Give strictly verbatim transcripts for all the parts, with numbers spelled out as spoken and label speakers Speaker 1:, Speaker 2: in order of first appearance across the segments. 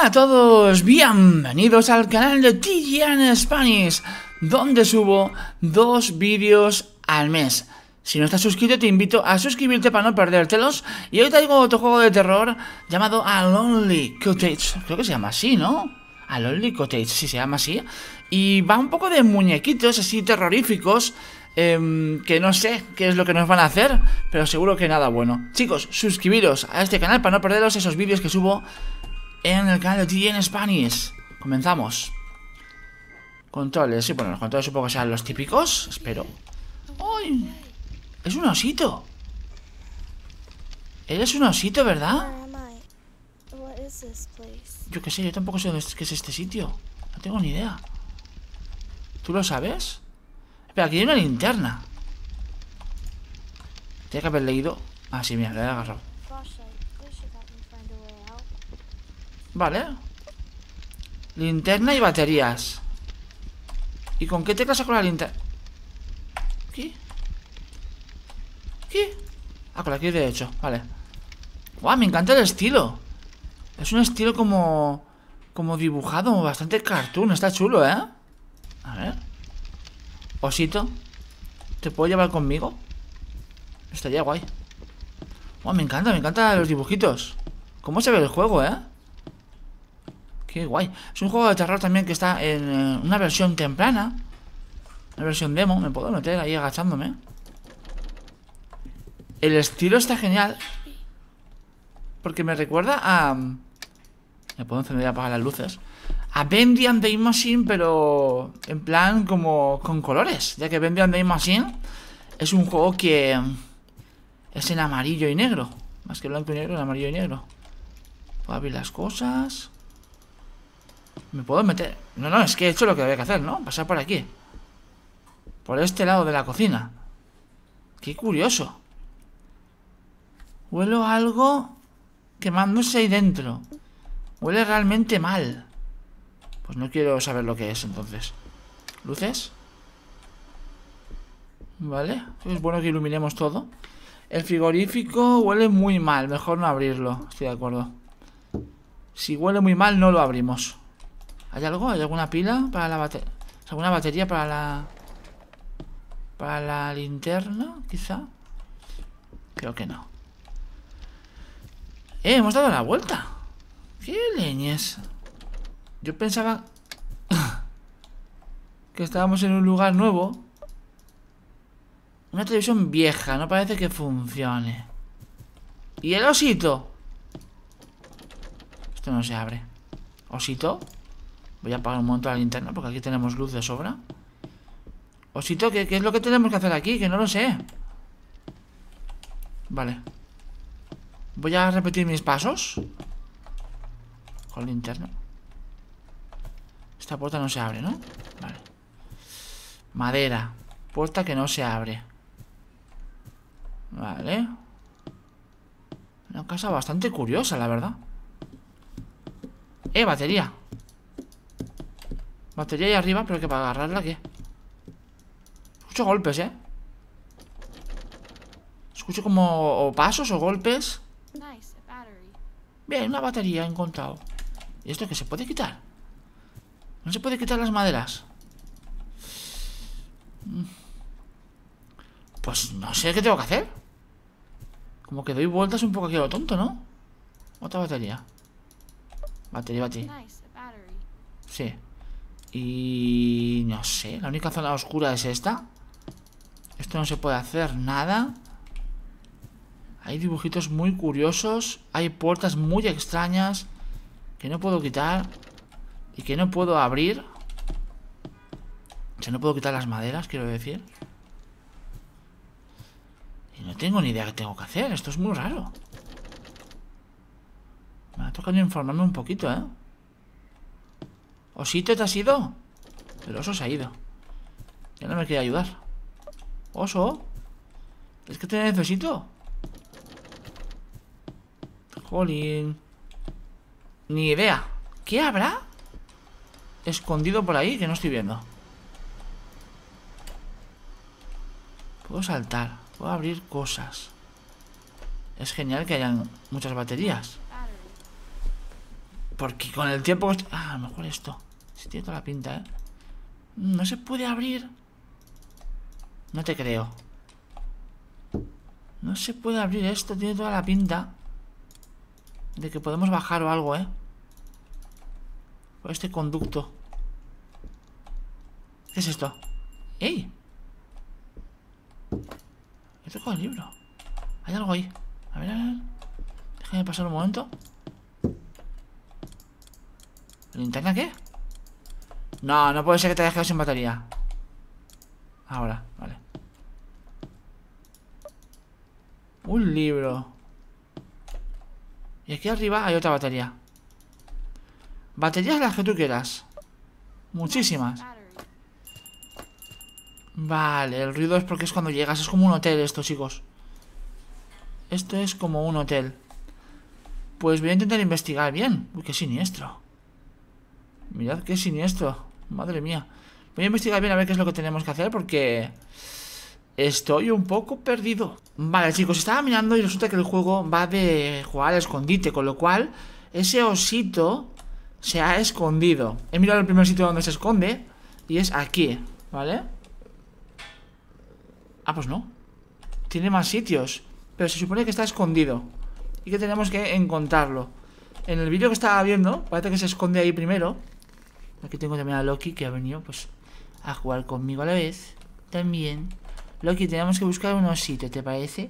Speaker 1: Hola a todos, bienvenidos al canal de T G N Spanish, donde subo dos vídeos al mes. Si no estás suscrito te invito a suscribirte para no perdértelos. Y hoy traigo otro juego de terror llamado A Lonely Cottage. Creo que se llama así, ¿no? A Lonely Cottage, sí se llama así. Y va un poco de muñequitos así terroríficos, eh, que no sé qué es lo que nos van a hacer, pero seguro que nada bueno. Chicos, suscribiros a este canal para no perderos esos vídeos que subo en el canal de T G N Spanish. Comenzamos. Controles, sí, bueno, los controles supongo que sean los típicos. Espero. ¡Ay! Es un osito. Él es un osito, ¿verdad? Yo qué sé, yo tampoco sé qué es este sitio. No tengo ni idea. ¿Tú lo sabes? Espera, aquí hay una linterna. Tiene que haber leído. Ah, sí, mira, le he agarrado. Vale. Linterna y baterías. ¿Y con qué tecla saco la linterna? ¿Qué? ¿Qué? Ah, con la que de hecho, vale. Guau, me encanta el estilo. Es un estilo como... como dibujado, bastante cartoon. Está chulo, ¿eh? A ver. Osito, ¿te puedo llevar conmigo? Estaría guay. Guau, me encanta, me encantan los dibujitos. ¿Cómo se ve el juego, eh? Qué guay. Es un juego de terror también que está en eh, una versión temprana. Una versión demo. Me puedo meter ahí agachándome. El estilo está genial. Porque me recuerda a... Me puedo encender y apagar las luces. A Bendy and the Machine, pero en plan como con colores. Ya que Bendy and the Machine es un juego que es en amarillo y negro. Más que blanco y negro, en amarillo y negro. Puedo abrir las cosas. Me puedo meter... No, no, es que he hecho lo que había que hacer, ¿no? Pasar por aquí. Por este lado de la cocina. Qué curioso. Huelo a algo quemándose ahí dentro. Huele realmente mal. Pues no quiero saber lo que es, entonces. ¿Luces? Vale. Es bueno que iluminemos todo. El frigorífico huele muy mal. Mejor no abrirlo. Estoy de acuerdo. Si huele muy mal, no lo abrimos. ¿Hay algo? ¿Hay alguna pila para la batería? ¿Alguna batería para la... para la linterna, quizá? Creo que no. Eh, hemos dado la vuelta. ¿Qué leñes? Yo pensaba que estábamos en un lugar nuevo. Una televisión vieja, no parece que funcione. ¿Y el osito? Esto no se abre. ¿Osito? Voy a apagar un momento la linterna porque aquí tenemos luz de sobra. Osito, ¿qué, qué es lo que tenemos que hacer aquí? Que no lo sé. Vale. Voy a repetir mis pasos con linterna. Esta puerta no se abre, ¿no? Vale. Madera. Puerta que no se abre. Vale. Una casa bastante curiosa, la verdad. Eh, batería. Batería ahí arriba, pero que para agarrarla, ¿qué? Escucho golpes, ¿eh? Escucho como o pasos o golpes. Bien, una batería he encontrado. ¿Y esto qué se puede quitar? ¿No se puede quitar las maderas? Pues no sé qué tengo que hacer. Como que doy vueltas un poco aquí a lo tonto, ¿no? Otra batería. Batería, batería. Sí. Y... no sé, la única zona oscura es esta. Esto no se puede hacer nada. Hay dibujitos muy curiosos. Hay puertas muy extrañas que no puedo quitar y que no puedo abrir. O sea, no puedo quitar las maderas, quiero decir. Y no tengo ni idea qué tengo que hacer. Esto es muy raro. Me ha tocado informarme un poquito, ¿eh? Osito, ¿te has ido? El oso se ha ido. Ya no me quiere ayudar. Oso, ¿es que te necesito? Jolín. Ni idea. ¿Qué habrá escondido por ahí que no estoy viendo? Puedo saltar. Puedo abrir cosas. Es genial que hayan muchas baterías. Porque con el tiempo... Ah, a lo mejor esto. Sí, tiene toda la pinta, ¿eh? No se puede abrir. No te creo. No se puede abrir esto. Tiene toda la pinta de que podemos bajar o algo, ¿eh? Por este conducto. ¿Qué es esto? ¡Ey! He tocado el libro. Hay algo ahí. A ver, a ver. Déjame pasar un momento. ¿Linterna qué? No, no puede ser que te hayas quedado sin batería. Ahora, vale. Un libro. Y aquí arriba hay otra batería. Baterías las que tú quieras. Muchísimas. Vale, el ruido es porque es cuando llegas. Es como un hotel esto, chicos. Esto es como un hotel. Pues voy a intentar investigar bien. Uy, qué siniestro. Mirad qué siniestro. Madre mía. Voy a investigar bien a ver qué es lo que tenemos que hacer porque estoy un poco perdido. Vale, chicos, estaba mirando y resulta que el juego va de jugar al escondite, con lo cual ese osito se ha escondido. He mirado el primer sitio donde se esconde y es aquí, ¿vale? Ah, pues no. Tiene más sitios, pero se supone que está escondido y que tenemos que encontrarlo. En el vídeo que estaba viendo, parece que se esconde ahí primero. Aquí tengo también a Loki, que ha venido pues a jugar conmigo a la vez. También. Loki, tenemos que buscar un osito, ¿te parece?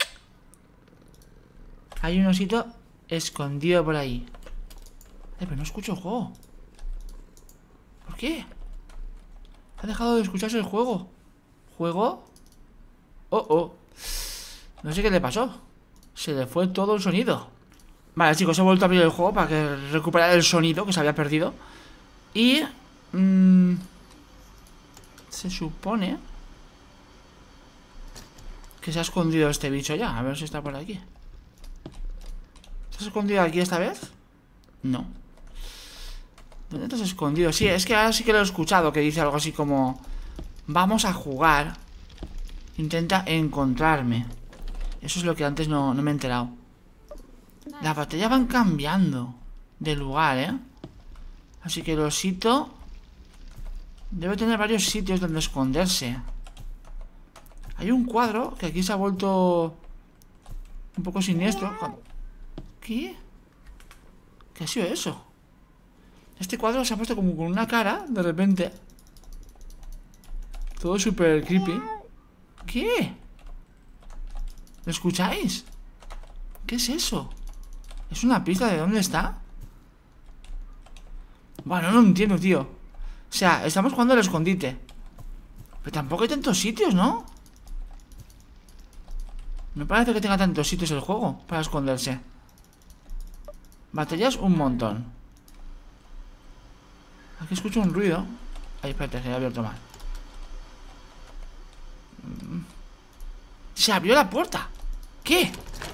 Speaker 1: Hay un osito escondido por ahí. Eh, pero no escucho el juego. ¿Por qué? Ha dejado de escucharse el juego. ¿Juego? Oh, oh. No sé qué le pasó. Se le fue todo el sonido. Vale, chicos, he vuelto a abrir el juego para que recuperar el sonido que se había perdido. Y... Mmm, se supone que se ha escondido este bicho ya. A ver si está por aquí. ¿Se ha escondido aquí esta vez? No. ¿Dónde te has escondido? Sí, es que ahora sí que lo he escuchado, que dice algo así como: vamos a jugar. Intenta encontrarme. Eso es lo que antes no, no me he enterado. Las batallas van cambiando de lugar, ¿eh? Así que el osito debe tener varios sitios donde esconderse. Hay un cuadro que aquí se ha vuelto un poco siniestro. ¿Qué? ¿Qué ha sido eso? Este cuadro se ha puesto como con una cara, de repente. Todo súper creepy. ¿Qué? ¿Lo escucháis? ¿Qué es eso? ¿Es una pista de dónde está? Bueno, no entiendo, tío. O sea, estamos jugando al escondite, pero tampoco hay tantos sitios, ¿no? No parece que tenga tantos sitios el juego para esconderse. Baterías un montón. Aquí escucho un ruido. Ay, espérate, se ha abierto mal. Se abrió la puerta. ¿Qué?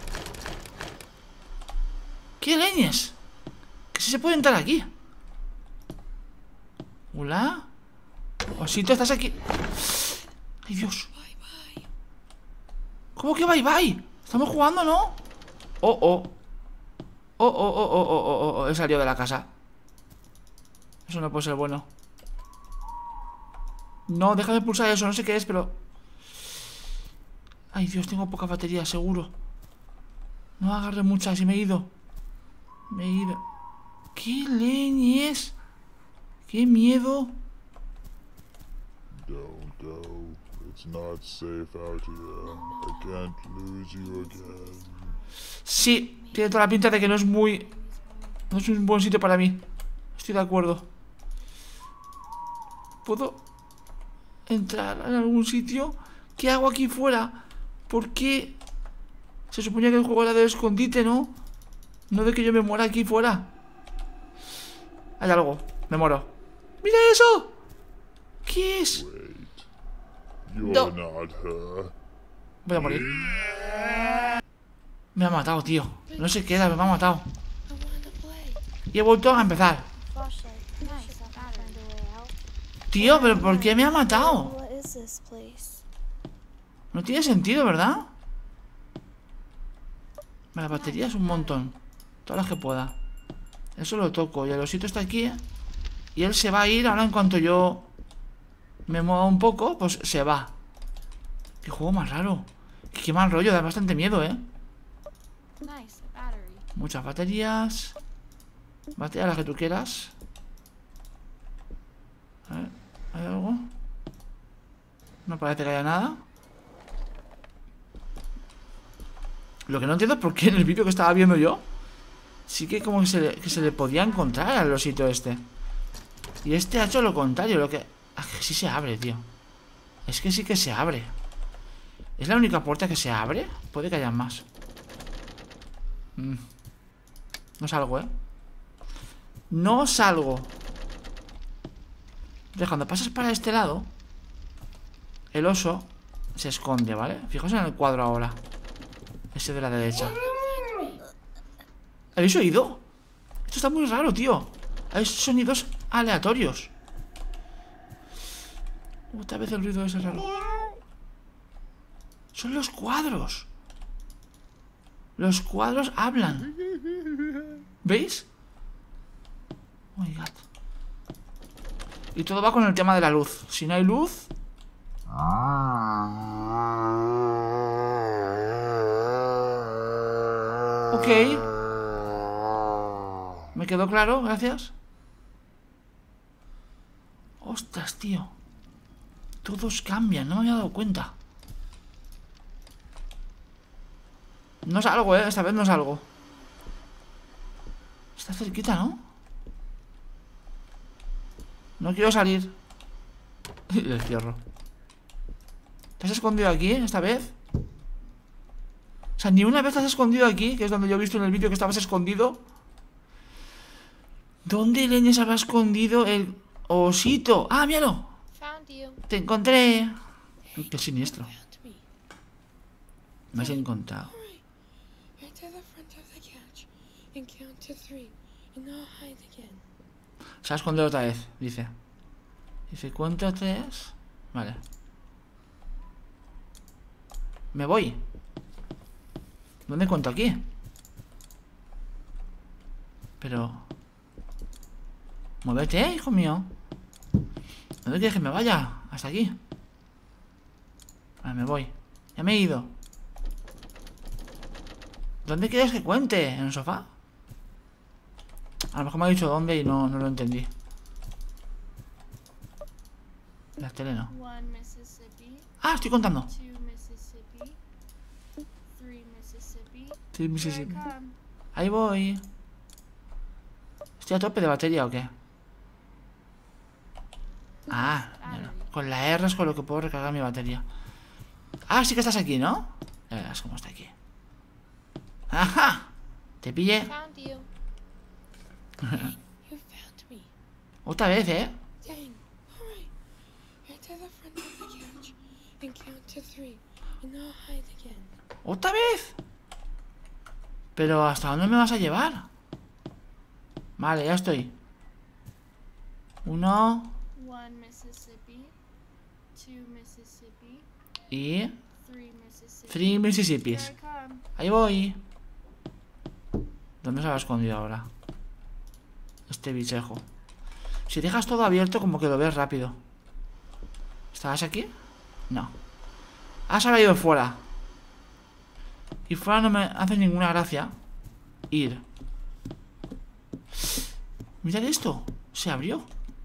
Speaker 1: ¿Qué leñes? ¿Que si se puede entrar aquí? Hola. Osito, ¿estás aquí? Ay, Dios. ¿Cómo que bye bye? Estamos jugando, ¿no? Oh, oh. Oh, oh, oh, oh, oh, oh, oh. He salido de la casa. Eso no puede ser bueno. No, déjame pulsar eso, no sé qué es, pero... Ay, Dios, tengo poca batería, seguro. No agarré muchas y me he ido. Me he ido. ¿Qué leñes? ¡Qué miedo!
Speaker 2: Don't go. It's not safe out here. I can't lose you again.
Speaker 1: Sí, tiene toda la pinta de que no es muy... No es un buen sitio para mí. Estoy de acuerdo. ¿Puedo entrar en algún sitio? ¿Qué hago aquí fuera? ¿Por qué? Se suponía que el juego era de escondite, ¿no? No de que yo me muera aquí fuera. Hay algo. Me muero. ¡Mira eso! ¿Qué es?
Speaker 2: You're
Speaker 1: No.
Speaker 2: not her.
Speaker 1: Voy a morir. Me ha matado, tío. No se queda, me ha matado. Y he vuelto a empezar. Tío, pero ¿por qué me ha matado? No tiene sentido, ¿verdad? Las baterías un montón. Todas las que pueda. Eso lo toco. Y el osito está aquí. Y él se va a ir ahora en cuanto yo me mueva un poco, pues se va. Qué juego más raro. Qué mal rollo, da bastante miedo, ¿eh? Muchas baterías. Baterías las que tú quieras. A ver, ¿hay algo? No parece que haya nada. Lo que no entiendo es por qué en el vídeo que estaba viendo yo sí que como que se le, que se le podía encontrar al osito este. Y este ha hecho lo contrario. Lo que... Ah, que sí se abre, tío. Es que sí que se abre. ¿Es la única puerta que se abre? Puede que haya más. mm. No salgo, ¿eh? No salgo. Entonces cuando pasas para este lado, el oso se esconde, ¿vale? Fijaos en el cuadro ahora. Ese de la derecha. ¿Habéis oído? Esto está muy raro, tío. Hay sonidos aleatorios. Otra vez el ruido ese raro. Son los cuadros. Los cuadros hablan. ¿Veis? Oh my god. Y todo va con el tema de la luz. Si no hay luz... Ok. Me quedó claro, gracias. Ostras, tío. Todos cambian, no me había dado cuenta. No salgo, eh, esta vez no salgo. Está cerquita, ¿no? No quiero salir. Y le cierro. ¿Te has escondido aquí esta vez? O sea, ni una vez te has escondido aquí, que es donde yo he visto en el vídeo que estabas escondido. ¿Dónde leñes habrá escondido el osito? ¡Ah, míralo! Te encontré. Qué siniestro. Me has encontrado. Se ha escondido otra vez, dice. Dice, cuento tres. Vale. Me voy. ¿Dónde cuento aquí? Pero... Muévete, hijo mío. ¿Dónde quieres que me vaya? Hasta aquí. Vale, me voy. Ya me he ido. ¿Dónde quieres que cuente? ¿En el sofá? A lo mejor me ha dicho dónde y no, no lo entendí. La tele no. Ah, estoy contando. Sí, Mississippi. Ahí voy. ¿Estoy a tope de batería o qué? Ah, no. Con la R es con lo que puedo recargar mi batería. Ah, sí que estás aquí, ¿no? Ya verás cómo está aquí. ¡Ajá! Te pillé. Otra vez, ¿eh? ¿Otra vez? Pero ¿hasta dónde me vas a llevar? Vale, ya estoy. Uno. Y... Three Mississippis. Ahí voy. ¿Dónde se ha escondido ahora? Este bichejo. Si dejas todo abierto, como que lo ves rápido. ¿Estabas aquí? No. Has salido fuera. Y fuera no me hace ninguna gracia ir. Mirad esto. Se abrió.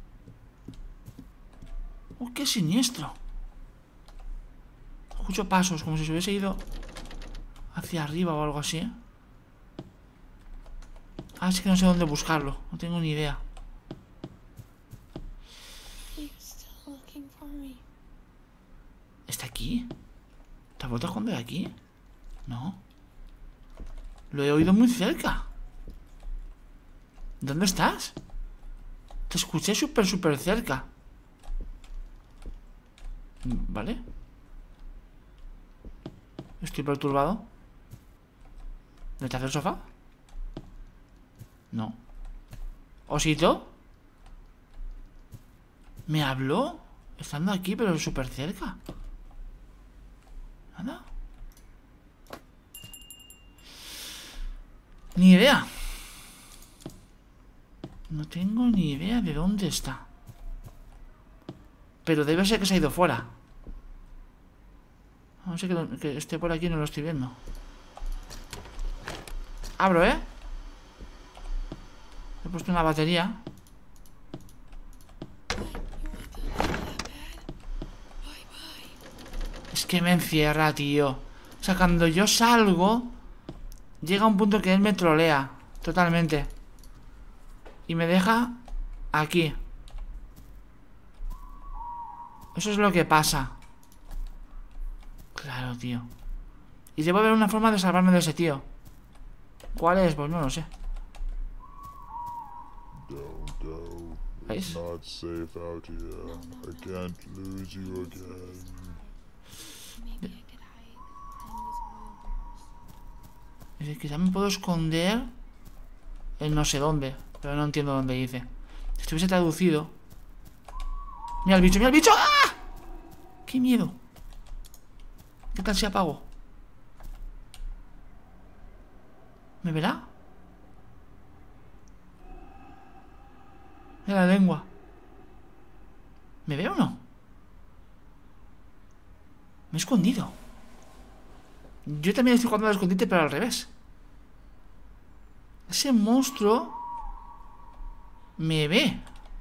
Speaker 1: ¡Oh, qué siniestro! Escucho pasos, como si se hubiese ido hacia arriba o algo así. Ah, es que no sé dónde buscarlo. No tengo ni idea. ¿Está aquí? ¿Te has vuelto a esconder aquí? No. Lo he oído muy cerca. ¿Dónde estás? Te escuché súper, súper cerca. ¿Vale? Estoy perturbado. ¿Detrás del sofá? No. ¿Osito? ¿Me habló? Estando aquí, pero súper cerca. ¿Nada? Ni idea. No tengo ni idea de dónde está. Pero debe ser que se ha ido fuera. No sé que, que esté por aquí, no lo estoy viendo. Abro, ¿eh? He puesto una batería. Es que me encierra, tío. O sea, cuando yo salgo, llega un punto que él me trolea totalmente. Y me deja aquí. Eso es lo que pasa. Claro, tío. Y debo haber una forma de salvarme de ese tío. ¿Cuál es? Pues no lo sé.
Speaker 2: Don't go.
Speaker 1: ¿Veis?
Speaker 2: It's not safe out here. I can't lose you again.
Speaker 1: Dice, quizá me puedo esconder en no sé dónde, pero no entiendo dónde dice. Si estuviese traducido. Mira el bicho, mira el bicho. ¡Ah! ¡Qué miedo! ¿Qué tal si apago? ¿Me verá? Mira la lengua. ¿Me ve o no? Me he escondido. Yo también estoy jugando al escondite, pero al revés. Ese monstruo me ve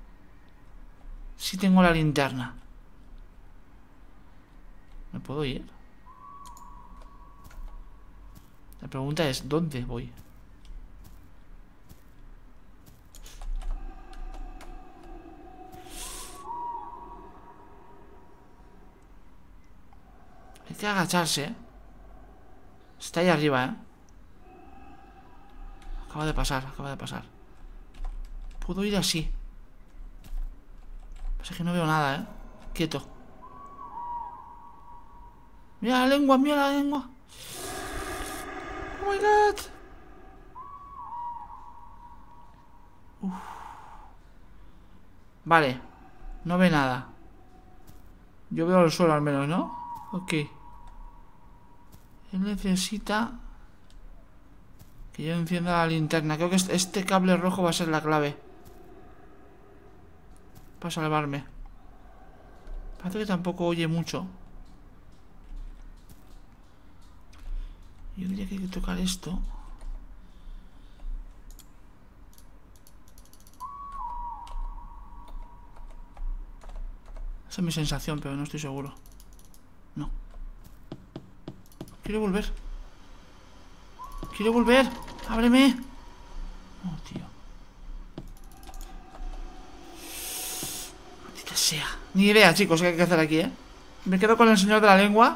Speaker 1: si tengo la linterna. ¿Me puedo ir? La pregunta es, ¿dónde voy? Hay que agacharse, ¿eh? Está ahí arriba, ¿eh? Acaba de pasar, acaba de pasar. Puedo ir así. Pasa que no veo nada, ¿eh? Quieto. Mira la lengua, mira la lengua. Oh my god. Uf. Vale. No ve nada. Yo veo el suelo al menos, ¿no? Ok. Él necesita que yo encienda la linterna. Creo que este cable rojo va a ser la clave para salvarme. Parece que tampoco oye mucho. Yo diría que hay que tocar esto. Esa es mi sensación, pero no estoy seguro. No. Quiero volver. Quiero volver. Ábreme. Oh, tío. Maldita sea. Ni idea, chicos, qué hay que hacer aquí, ¿eh? Me quedo con el señor de la lengua.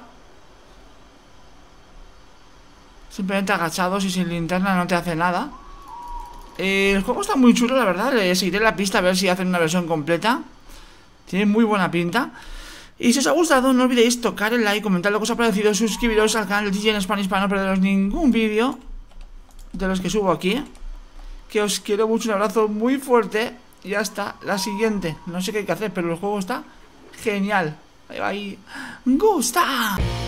Speaker 1: Simplemente agachados y sin linterna no te hace nada. eh, El juego está muy chulo, la verdad. Le seguiré la pista a ver si hacen una versión completa. Tiene muy buena pinta. Y si os ha gustado, no olvidéis tocar el like, comentar lo que os ha parecido, suscribiros al canal de T J N Spanish para no perderos ningún vídeo de los que subo aquí. Que os quiero mucho, un abrazo muy fuerte. Y hasta la siguiente. No sé qué hay que hacer, pero el juego está genial. Ahí va, ahí. ¡Gusta!